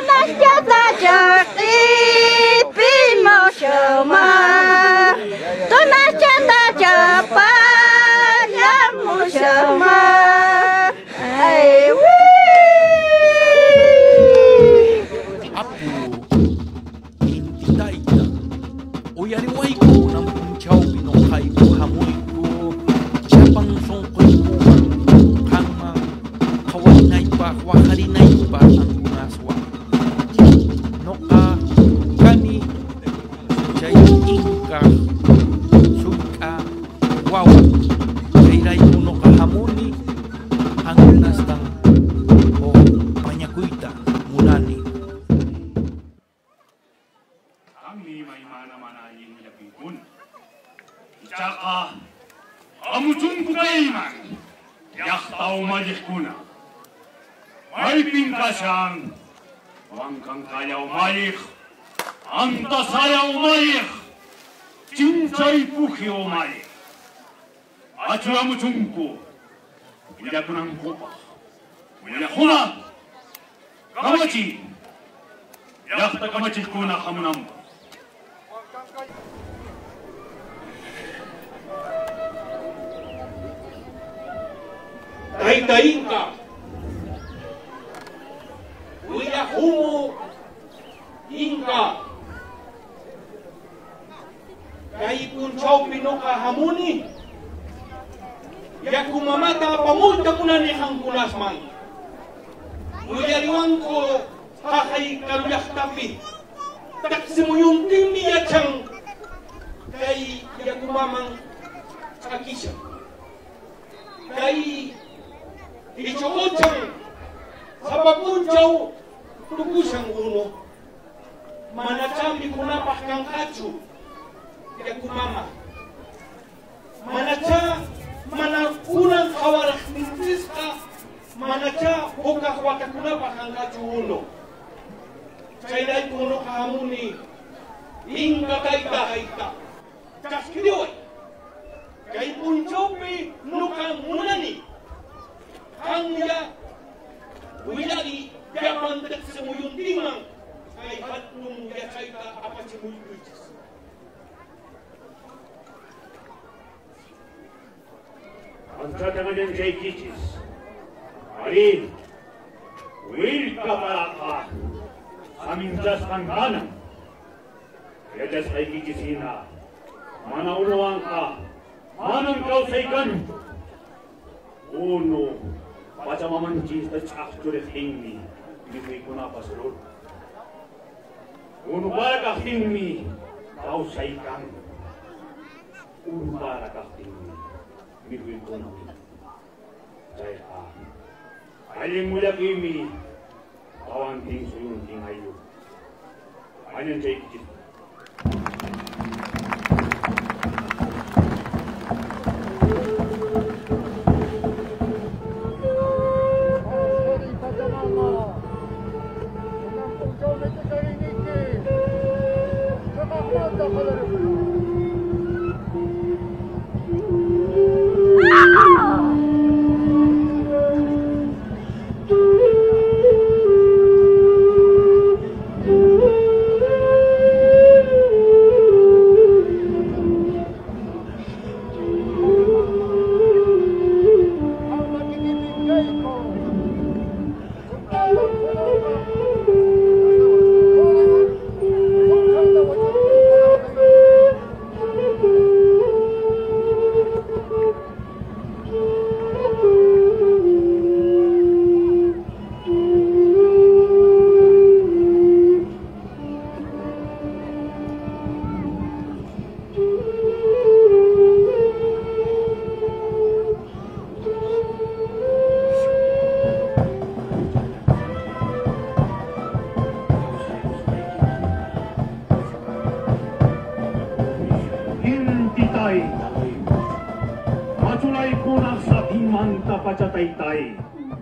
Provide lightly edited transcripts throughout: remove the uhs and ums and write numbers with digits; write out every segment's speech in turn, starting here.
patay.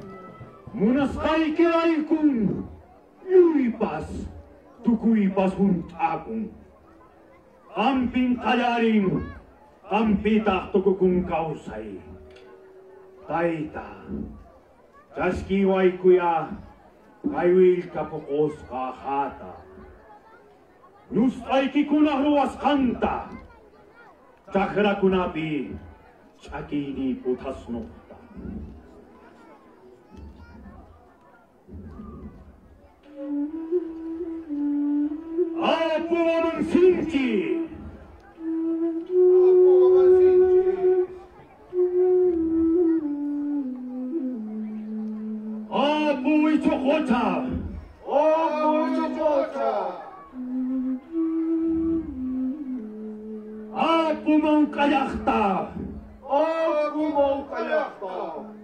Munas kay kiray kung luipas, tukuipas huntakong. Amping kayaring, ampitak tukukung kausay. Taita, jaskiway kuya, Kaiwil kapokos kahata. Nus aiki kunahruas kanta. Chakra kunapi chakini putas nokta. Apo waman sinchi. Apo ichokota. Apo ichokota. Apo mangkayakta. Apo mangkayakta.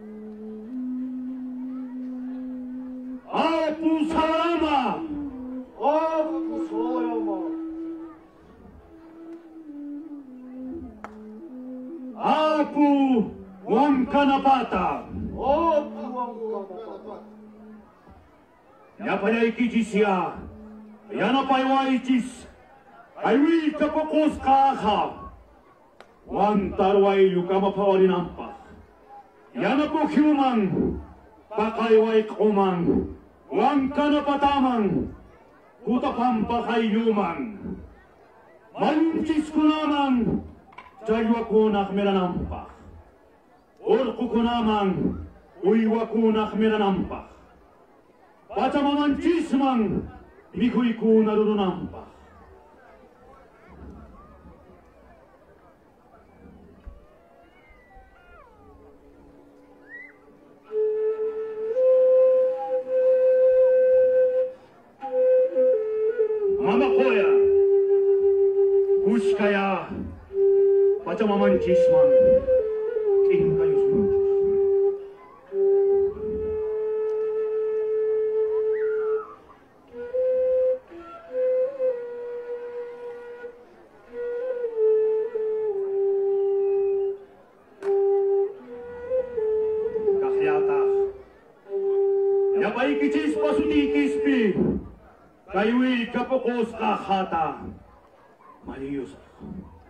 Apo salama. Apo salama. Apo wangkanapata. Apo wangkanapata. Yapayay kijisya. Yanapay waichis. Aywi kapokos kaha. Wan tarway yukamapawari nampa. Yanapo human. Pakayway kuman. Wan kanapataman. Kutapampa yuman. Manchis kunaman. Jaywa kunak meranampa. Orku kunaman. Uywa kunak meranampa. Pachamaman chisman. Mikuy kunarunampa. Mama koya, kushkaya, pachamaman chisman, king kayo sumunod. Kahyata, yapay kichis pasutikis pi. Kayuil kapokos kahata. Maliyos ako.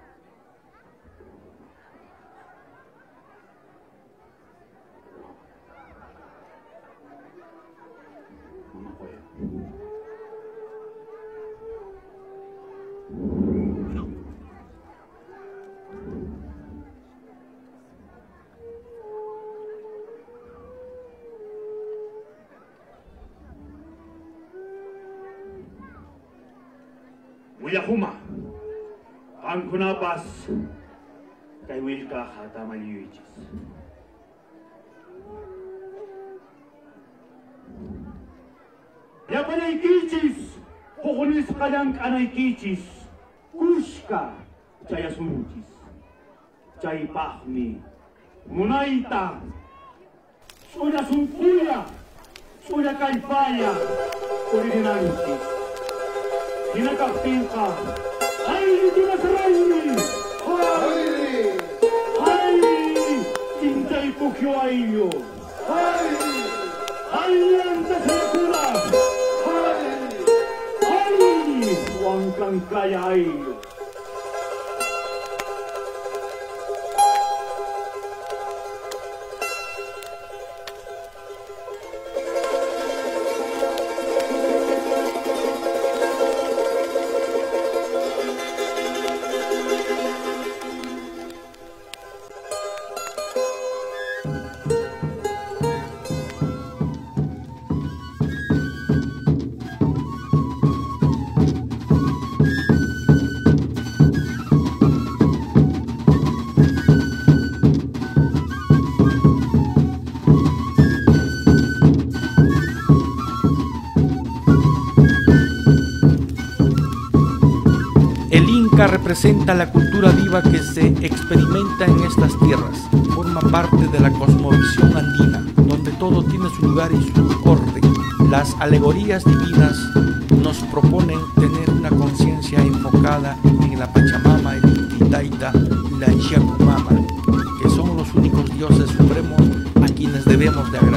Mama ko yan. Uyakuma, ang kunapas, kay Wilka hata maliyuichis. Yapanay kichis, kukunis ka lang kanay kichis, kushka, chaya sunchis, chay pahmi, munaita, suya sumpuya, suya kaypaya, urinanchis. Hinakapin ka. Hayri dinasarayni! Hayri! Hayri! Cintay pukyo ayo! Hayri! Hayri sa sakura! Hayri! Hayri! Huwag kang kaya ayo! Representa la cultura viva que se experimenta en estas tierras. Forma parte de la cosmovisión andina, donde todo tiene su lugar y su orden. Las alegorías divinas nos proponen tener una conciencia enfocada en la Pachamama, el Inti Taita y la Yakumama, que son los únicos dioses supremos a quienes debemos de agradecer.